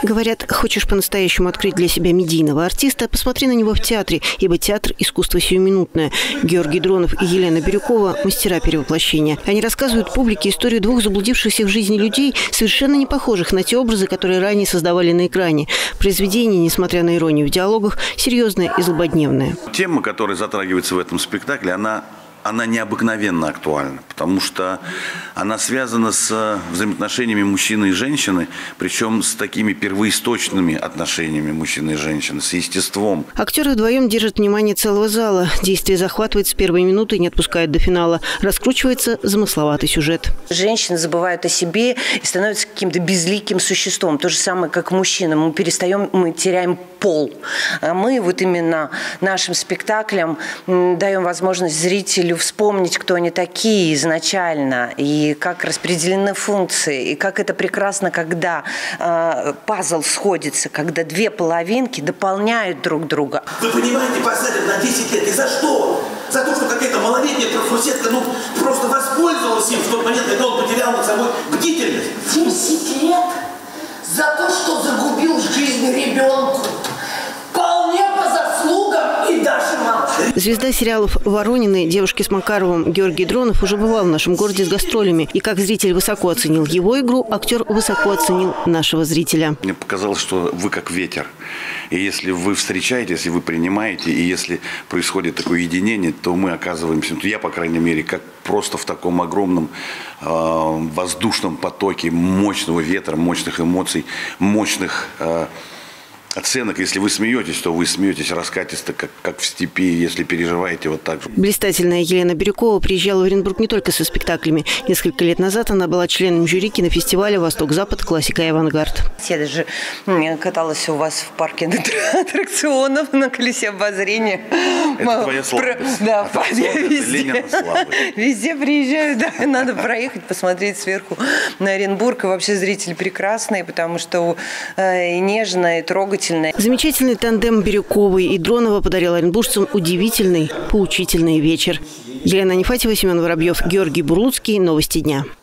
Говорят, хочешь по-настоящему открыть для себя медийного артиста, посмотри на него в театре, ибо театр – искусство сиюминутное. Георгий Дронов и Елена Бирюкова – мастера перевоплощения. Они рассказывают публике историю двух заблудившихся в жизни людей, совершенно не похожих на те образы, которые ранее создавали на экране. Произведение, несмотря на иронию в диалогах, серьезное и злободневное. Тема, которая затрагивается в этом спектакле, она необыкновенно актуальна, потому что она связана с взаимоотношениями мужчины и женщины, причем с такими первоисточными отношениями мужчины и женщины, с естеством. Актеры вдвоем держат внимание целого зала. Действие захватывает с первой минуты и не отпускает до финала. Раскручивается замысловатый сюжет. Женщины забывают о себе и становятся каким-то безликим существом. То же самое, как мужчина. Мы теряем пол. А мы вот именно нашим спектаклем даем возможность зрителю вспомнить, кто они такие изначально, и как распределены функции, и как это прекрасно, когда пазл сходится, когда две половинки дополняют друг друга. Вы понимаете, посадят на 10 лет. И за что? За то, что какая-то малолетняя профурсетка просто воспользовалась им в тот момент, когда он потерял над собой бдительность. 10 лет? За то, что загубил жизнь ребенку. Вполне по заслугам и даже молчать. Звезда сериалов «Воронины», «Девушки с Макаровым» Георгий Дронов уже бывал в нашем городе с гастролями. И как зритель высоко оценил его игру, актер высоко оценил нашего зрителя. Мне показалось, что вы как ветер. И если вы встречаете, если вы принимаете, и если происходит такое единение, то мы оказываемся, я, по крайней мере, как просто в таком огромном воздушном потоке мощного ветра, мощных эмоций, мощных оценок. Если вы смеетесь, то вы смеетесь раскатисто, как в степи, если переживаете вот так же. Блистательная Елена Бирюкова приезжала в Оренбург не только со спектаклями. Несколько лет назад она была членом жюри кинофестиваля «Восток-Запад. Классика и авангард». Я даже каталась у вас в парке аттракционов на колесе обозрения. Это твоя слабость. Да, везде приезжаю, да, надо проехать, посмотреть сверху на Оренбург. И вообще зритель прекрасный, потому что и нежно, и трогательно. Замечательный тандем Бирюковой и Дронова подарил оренбуржцам удивительный, поучительный вечер. Елена Нефатьева, Семен Воробьев, Георгий Бурлуцкий. Новости дня.